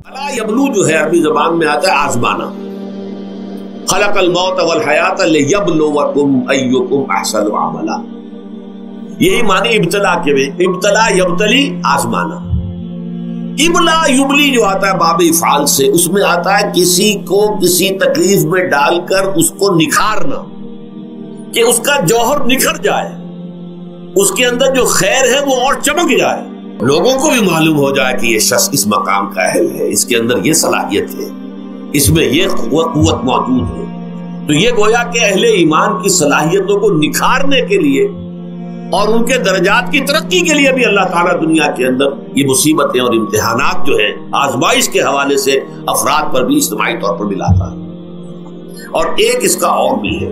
ابتلا یبلو جو ہے عربی زبان میں آتا ہے آزمانا. خلق الموت والحیات لیبلوکم ایکم احسن عملا. یہی معنی ابتلا کے بھی. ابتلا یبتلی آزمانا. ابلا یبلی جو آتا ہے باب افعال سے، اس میں آتا ہے کسی کو کسی تکلیف میں ڈال کر اس کو نکھارنا، کہ اس کا جوہر نکھر جائے، اس کے اندر جو خیر ہے وہ اور چمک جائے، لوگوں کو بھی معلوم ہو جائے کہ یہ شخص اس مقام کا اہل ہے، اس کے اندر یہ صلاحیت ہے، اس میں یہ قوت موجود ہے. تو یہ گویا کہ اہل ایمان کی صلاحیتوں کو نکھارنے کے لیے اور ان کے درجات کی ترقی کے لیے بھی اللہ تعالیٰ دنیا کے اندر یہ مصیبتیں اور امتحانات جو ہیں آزمائش کے حوالے سے افراد پر بھی اجتماعی طور پر بھی لاتا ہے. اور ایک اس کا اور بھی ہے،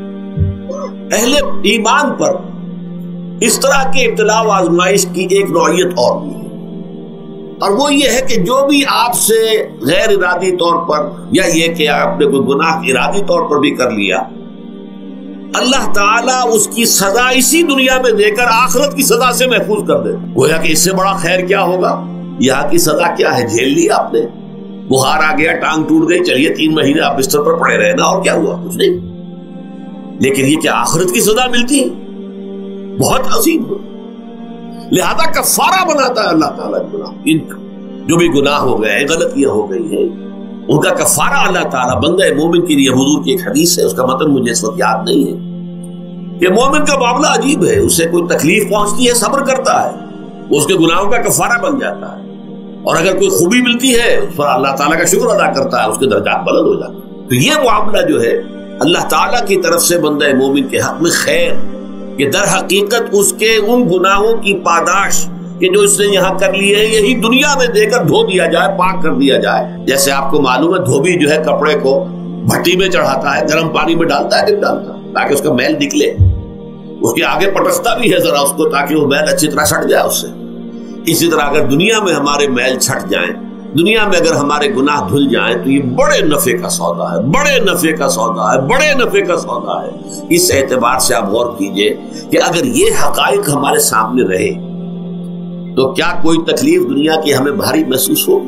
اہل ایمان پر اس طرح کے ابتلاء و آزمائش کی ایک نوعیت اور بھی ہے، اور وہ یہ ہے کہ جو بھی آپ سے غیر ارادی طور پر یا یہ کہ آپ نے کوئی گناہ ارادی طور پر بھی کر لیا، اللہ تعالیٰ اس کی سزا اسی دنیا میں دے کر آخرت کی سزا سے محفوظ کر دے. گویا کہ اس سے بڑا خیر کیا ہوگا؟ یہاں کی سزا کیا ہے؟ جھیل لی آپ نے، بخار آ گیا، ٹانگ ٹوٹ گئی، چلیے 3 مہینے آپ بستر پر پڑے رہے نا، اور کیا ہوا؟ کچھ نہیں. لیکن یہ کہ آخرت کی سزا ملتی بہت عظیم ہو. لہذا کفارہ بناتا ہے اللہ تعالیٰ گناہ، جو بھی گناہ ہو گئے ہیں، غلطیاں ہو گئی ہیں، ان کا کفارہ اللہ تعالیٰ بندہ مومن کے لیے. حضور کی ایک حدیث ہے، اس کا متن مجھے اس وقت یاد نہیں ہے، کہ مومن کا معاملہ عجیب ہے. اسے کوئی تکلیف پہنچتی ہے، صبر کرتا ہے، اس کے گناہوں کا کفارہ بن جاتا ہے، اور اگر کوئی خوبی ملتی ہے اس پر اللہ تعالیٰ کا شکر ادا کرتا ہے، اس کے درجات بلند ہو جاتے ہیں. تو یہ معاملہ جو ہے اللہ تعالیٰ کی طرف سے بندہ مومن کے حق میں خیر، کہ در حقیقت اس کے ان گناہوں کی پاداش کہ جو اس نے یہاں کر لیے ہیں، یہی دنیا میں دے کر دھو دیا جائے، پاک کر دیا جائے. جیسے آپ کو معلوم ہے دھوبی جو ہے کپڑے کو بھٹی میں چڑھاتا ہے، گرم پانی میں ڈالتا ہے کہ ڈالتا ہے تاکہ اس کا میل نکلے، اس کے آگے پٹکتا بھی ہے ذرا اس کو تاکہ وہ میل اچھی طرح چھٹ جائے اس سے. اسی طرح اگر دنیا میں ہمارے میل چھٹ جائیں، دنیا میں اگر ہمارے گناہ دھل جائیں، تو یہ بڑے نفع کا سودا ہے، بڑے نفع کا سودا ہے، بڑے نفع کا سودا ہے. اس اعتبار سے آپ غور کیجئے کہ اگر یہ حقائق ہمارے سامنے رہے تو کیا کوئی تکلیف دنیا کی ہمیں بھاری محسوس ہو؟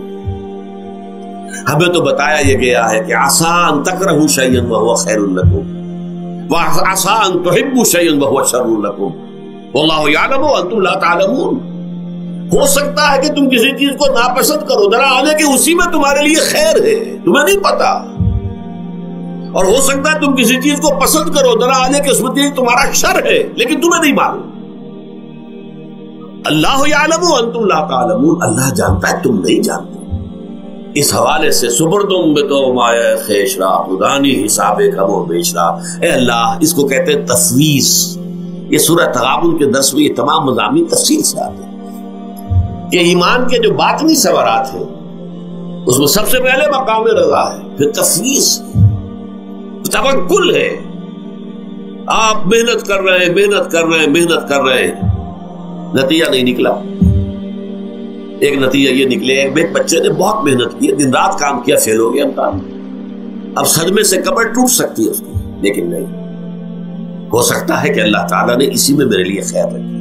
ہمیں تو بتایا یہ گیا ہے کہ عسیٰ ان تکرہوا شیئا وہو خیر لکم وعسیٰ ان تحبوا شیئا وہو شر لکم واللہ یعلم وانتم لا تعلمون. ہو سکتا ہے کہ تم کسی چیز کو ناپسند کرو، ذرا آنے کہ اسی میں تمہارے لیے خیر ہے، تمہیں نہیں پتا، اور ہو سکتا ہے تم کسی چیز کو پسند کرو، ذرا آنے کہ اس میں تمہارا شر ہے لیکن تمہیں نہیں معلوم. اللہ یعلم وانتم لا تعلمون، اللہ جانتا ہے تم نہیں جانتے. اس حوالے سے سبردم بتو مایا خیشرا خدانی حساب کم و بیشرا. اے اللہ، اس کو کہتے ہیں تفویض. یہ سورہ تغابن کے 10 میں یہ تمام مضامین تفصیل سے آتے ہیں کہ ایمان کے جو باطنی ثمرات ہیں اس میں سب سے پہلے مقام رضا ہے، پھر تفویض، توکل ہے. آپ محنت کر رہے ہیں، محنت کر رہے ہیں، محنت کر رہے ہیں، نتیجہ نہیں نکلا. ایک نتیجہ یہ نکلے، ایک بچے نے بہت محنت کی، دن رات کام کیا، فیل ہو گیا امتحان. اب صدمے سے کمر ٹوٹ سکتی ہے اس کی، لیکن نہیں، ہو سکتا ہے کہ اللہ تعالیٰ نے اسی میں میرے لیے خیر رکھی.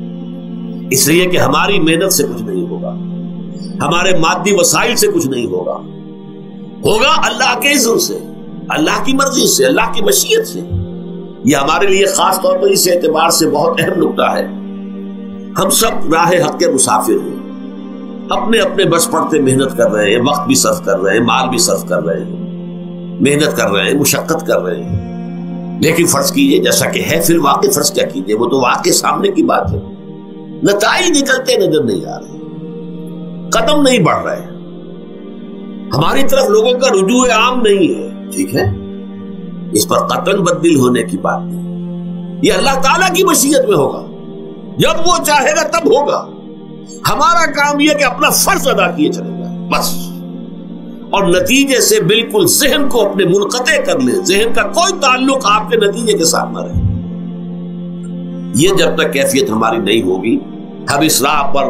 اس لیے کہ ہماری محنت سے کچھ نہیں ہوگا، ہمارے مادی وسائل سے کچھ نہیں ہوگا، ہوگا اللہ کے اذن سے، اللہ کی مرضی سے، اللہ کی مشیت سے. یہ ہمارے لیے خاص طور پر اس اعتبار سے بہت اہم نکتہ ہے. ہم سب راہ حق کے مسافر ہیں، اپنے اپنے بس پڑتے محنت کر رہے ہیں، وقت بھی صرف کر رہے ہیں، مال بھی صرف کر رہے ہیں، محنت کر رہے ہیں، مشقت کر رہے ہیں. لیکن فرض کیجئے جیسا کہ ہے، پھر واقع فرض کیا کیجئے، وہ تو واقع سامنے کی بات ہے، نتائج نکلتے نظر نہیں آ رہے، قدم نہیں بڑھ رہے، ہماری طرف لوگوں کا رجوع عام نہیں ہے. ٹھیک ہے، اس پر قطعاً بدل ہونے کی بات نہیں، یہ اللہ تعالیٰ کی مشیت میں ہوگا، جب وہ چاہے گا تب ہوگا. ہمارا کام یہ کہ اپنا فرض ادا کیے چلے گا بس، اور نتیجے سے بالکل ذہن کو اپنے منقطع کر لیں، ذہن کا کوئی تعلق آپ کے نتیجے کے ساتھ نہ رہے. یہ جب تک کیفیت ہماری نہیں ہوگی، ہم اس راہ پر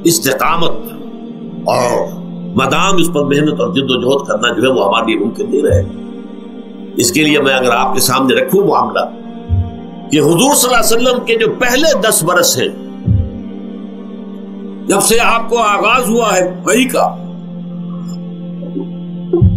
استقامت اور مدام اس پر محنت اور جد و جہد کرنا جو ہے وہ ہمارے لیے ممکن نہیں رہے گا. اس کے لیے میں اگر آپ کے سامنے رکھوں معاملہ کہ حضور صلی اللہ علیہ وسلم کے جو پہلے 10 برس ہیں، جب سے آپ کو آغاز ہوا ہے وحی کا،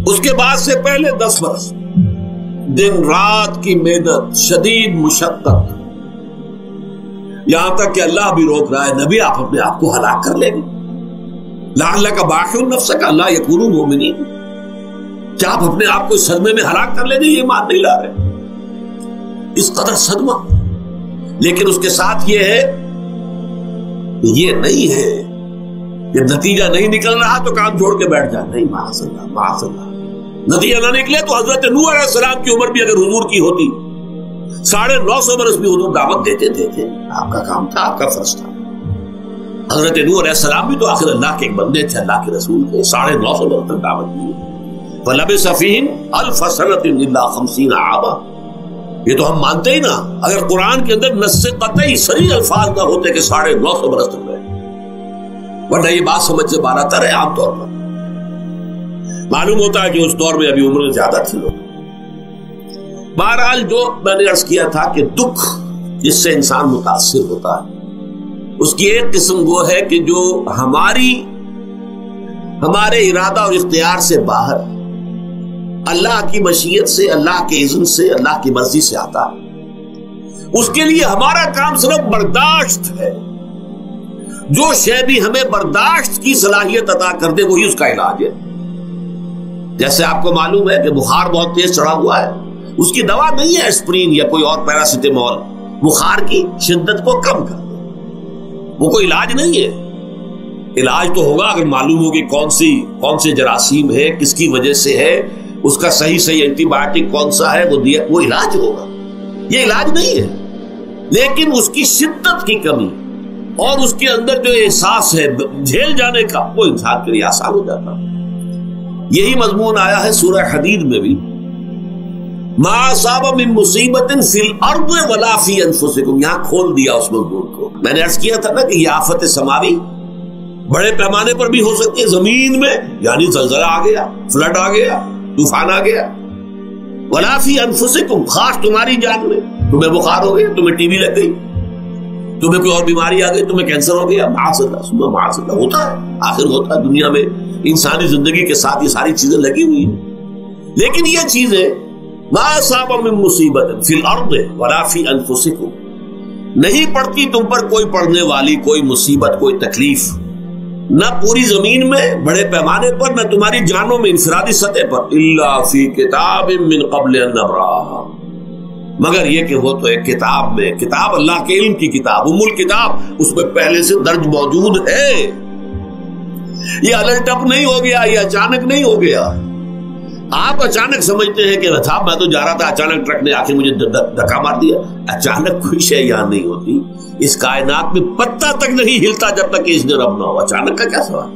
اس کے بعد سے پہلے 10 برس دن رات کی محنت، شدید مشقت، یہاں تک کہ اللہ بھی روک رہا ہے نبی آپ اپنے آپ کو ہلاک کر لیں گے، لعلک باخع نفسک الا یکونوا مؤمنین، کیا آپ اپنے آپ کو اس صدمے میں ہلاک کر لیں گے؟ یہ مان نہیں لا رہے، اس قدر صدمہ۔ لیکن اس کے ساتھ یہ ہے، یہ نہیں ہے کہ نتیجہ نہیں نکل رہا تو کام چھوڑ کے بیٹھ جائے، نہیں، معاذ اللہ معاذ اللہ، نتیجہ نہ نکلے تو حضرت نوح علیہ السلام کی عمر بھی اگر حضور کی ہوتی 950 برس بھی حضور دعوت دیتے تھے، آپ کا کام تھا، آپ کا فرض تھا۔ حضرت نوح علیہ السلام بھی تو آخر اللہ کے ایک بندے تھے، اللہ کے رسول تھے، 950 برس تک دعوت دی۔ فلبث فیہم 1000 سنۃ الا 50 عاما، یہ تو ہم مانتے ہی نا، اگر قرآن کے اندر نص قطعی صریح الفاظ نہ ہوتے کہ 950 برس تک رہے، ورنہ یہ بات سمجھ سے باہر آتا رہے۔ عام طور پر معلوم ہوتا ہے کہ اس دور میں ابھی عمر میں زیادہ تھی لوگ۔ بہرحال جو میں نے عرض کیا تھا کہ دکھ جس سے انسان متاثر ہوتا ہے، اس کی ایک قسم وہ ہے کہ جو ہمارے ارادہ اور اختیار سے باہر، اللہ کی مشیت سے، اللہ کے اذن سے، اللہ کی مرضی سے آتا ہے، اس کے لیے ہمارا کام صرف برداشت ہے۔ جو شے بھی ہمیں برداشت کی صلاحیت عطا کر دے وہی اس کا علاج ہے۔ جیسے آپ کو معلوم ہے کہ بخار بہت تیز چڑھا ہوا ہے، اس کی دوا نہیں ہے اسپرین یا کوئی اور پیراسیٹامول، بخار کی شدت کو کم کر دے، وہ کوئی علاج نہیں ہے۔ علاج تو ہوگا اگر معلوم ہو کہ کون سے جراثیم ہے، کس کی وجہ سے ہے، اس کا صحیح اینٹی بایوٹک کون سا ہے، وہ علاج ہوگا۔ یہ علاج نہیں ہے، لیکن اس کی شدت کی کمی اور اس کے اندر جو احساس ہے جھیل جانے کا، وہ انسان کے لیے آسان ہو جاتا۔ یہی مضمون آیا ہے سورہ حدید میں بھی، ما اصاب من مصیبت فی الارض ولا فی انفسکم، یہاں کھول دیا اس مضمون کو۔ میں نے عرض کیا تھا نا کہ یہ آفت سماوی بڑے پیمانے پر بھی ہو سکتی ہے، زمین میں یعنی زلزلہ آ گیا، فلڈ آ گیا، طوفان آ گیا، ولا فی انفسکم، خاص تمہاری جان میں، تمہیں بخار ہو گیا، تمہیں ٹی بی لگ گئی، تمہیں کوئی اور بیماری آ گئی، تمہیں کینسر ہو گیا، معاذ اللہ ہوتا ہے، آخر ہوتا ہے، دنیا میں انسانی زندگی کے ساتھ یہ ساری چیزیں لگی ہوئی ہیں۔ لیکن یہ چیزیں ما اصاب من مصیبت فی الارض ولا فی انفسکم، نہیں پڑتی تم پر کوئی پڑنے والی کوئی مصیبت، کوئی تکلیف، نہ پوری زمین میں بڑے پیمانے پر، نہ تمہاری جانوں میں انفرادی سطح پر، الا فی کتاب من قبل ان نبرأھا، مگر یہ کہ وہ تو ایک کتاب میں، کتاب اللہ کے علم کی کتاب، ام الکتاب، اس میں پہلے سے درج موجود ہے۔ یہ الٹ اپ نہیں ہو گیا، یہ اچانک نہیں ہو گیا۔ آپ اچانک سمجھتے ہیں کہ صاحب میں تو جا رہا تھا، اچانک ٹرک نے آ کے مجھے دھکا مار دیا۔ اچانک کوئی شے یہاں نہیں ہوتی، اس کائنات میں پتہ تک نہیں ہلتا جب تک کہ اس نے رب نہ ہو۔ اچانک کا کیا سوال؟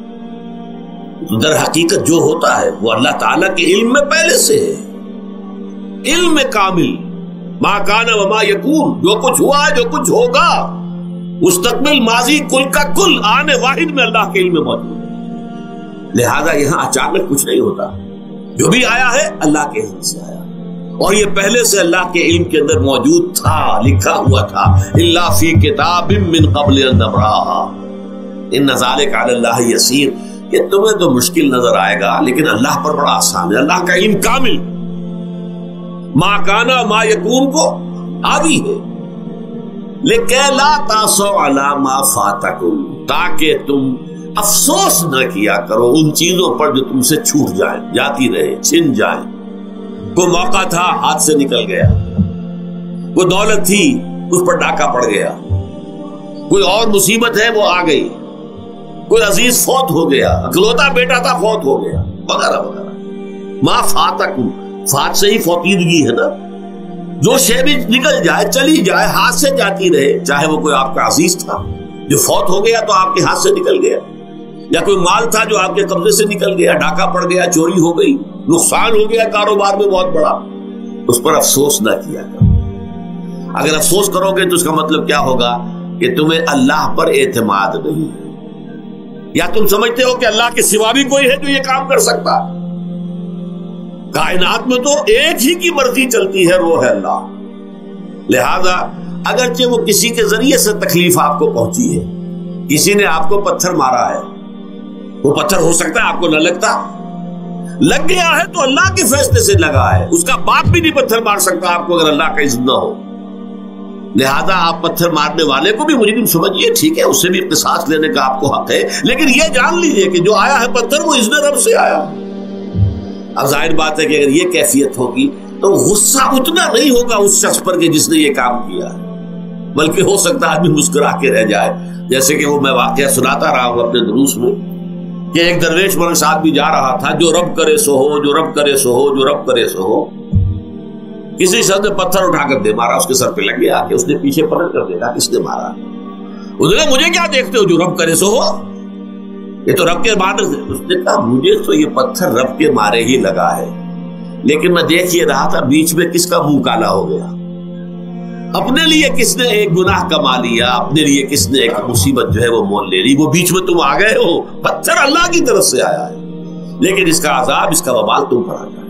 در حقیقت جو ہوتا ہے وہ اللہ تعالیٰ کے علم میں پہلے سے ہے، علم کامل، ما کان وما یکون، جو کچھ ہوا ہے، جو کچھ ہوگا، مستقبل، ماضی، کل کا کل، آنے واحد میں اللہ کے علم میں موجود ہے۔ لہذا یہاں اچانک کچھ نہیں ہوتا، جو بھی آیا ہے اللہ کے علم سے آیا، اور یہ پہلے سے اللہ کے علم کے اندر موجود تھا، لکھا ہوا تھا، الا فی کتاب من قبل ان نبرأھا ان ذلک علی اللہ یسیر۔ یہ تمہیں تو مشکل نظر آئے گا لیکن اللہ پر بڑا آسان ہے، اللہ کا علم کامل، ما کانا ما یکون کو آگی ہے۔ لیکن لا تاسوا علی ما فاتکم، تاکہ تم افسوس نہ کیا کرو ان چیزوں پر جو تم سے چھوٹ جائیں، جاتی رہے، چھن جائیں۔ کوئی موقع تھا ہاتھ سے نکل گیا، کوئی دولت تھی اس پر ڈاکہ پڑ گیا، کوئی اور مصیبت ہے وہ آ گئی، کوئی عزیز فوت ہو گیا، اکلوتا بیٹا تھا فوت ہو گیا، وغیرہ وغیرہ۔ ما فاتکم، فات سے ہی فوتیدگی ہے نا، جو شے بھی نکل جائے، چلی جائے، ہاتھ سے جاتی رہے، چاہے وہ کوئی آپ کا عزیز تھا جو فوت ہو گیا تو آپ کے ہاتھ سے نکل گیا، یا کوئی مال تھا جو آپ کے قبضے سے نکل گیا، ڈاکہ پڑ گیا، چوری ہو گئی، نقصان ہو گیا کاروبار میں بہت بڑا، اس پر افسوس نہ کیا کرو۔ اگر افسوس کرو گے تو اس کا مطلب کیا ہوگا کہ تمہیں اللہ پر اعتماد نہیں ہے، یا تم سمجھتے ہو کہ اللہ کے سوا بھی کوئی ہے جو یہ کام کر سکتا۔ کائنات میں تو ایک ہی کی مرضی چلتی ہے، وہ ہے اللہ۔ لہذا اگرچہ وہ کسی کے ذریعے سے تکلیف آپ کو پہنچی ہے، کسی نے آپ کو پتھر مارا ہے، وہ پتھر ہو سکتا ہے آپ کو نہ لگتا، لگ گیا ہے تو اللہ کے فیصلے سے لگا ہے، اس کا باپ بھی نہیں پتھر مار سکتا آپ کو اگر اللہ کا اذن نہ ہو. لہذا آپ پتھر مارنے والے کو بھی مجرم سمجھیے، ٹھیک ہے، اس سے بھی قصاص لینے کا آپ کو حق ہے، لیکن یہ جان لیجئے کہ جو آیا ہے پتھر وہ اذن رب سے آیا. اب ظاہر بات ہے کہ اگر یہ کیفیت ہوگی تو غصہ اتنا نہیں ہوگا اس شخص پر کہ جس نے یہ کام کیا ہے، بلکہ ہو سکتا ہے آدمی مسکرا کے رہ جائے. جیسے کہ وہ میں واقعہ سناتا رہا ہوں اپنے دروس میں کہ ایک درویش مرد صاحب بھی جا رہا تھا، جو رب کرے سو ہو، جو رب کرے سو ہو، جو رب کرے سو ہو. کسی شخص نے پتھر اٹھا کر دے مارا، اس کے سر پہ لگ گیا کہ اس نے پیچھے پلٹ کر دیکھا کس نے مارا. اس نے کہا مجھے کیا دیکھتے ہو، جو رب کرے سو ہو، یہ تو رب کے مارے. اس نے کہا مجھے تو یہ پتھر رب کے مارے ہی لگا ہے، لیکن میں دیکھ یہ رہا تھا بیچ میں کس کا منہ کالا ہو گیا، اپنے لیے کس نے ایک گناہ کما لیا، اپنے لیے کس نے ایک مصیبت جو ہے وہ مول لے لی، وہ بیچ میں تم آ گئے ہو. پتھر اللہ کی طرف سے آیا ہے، لیکن اس کا عذاب، اس کا وبال تم پر آ گیا.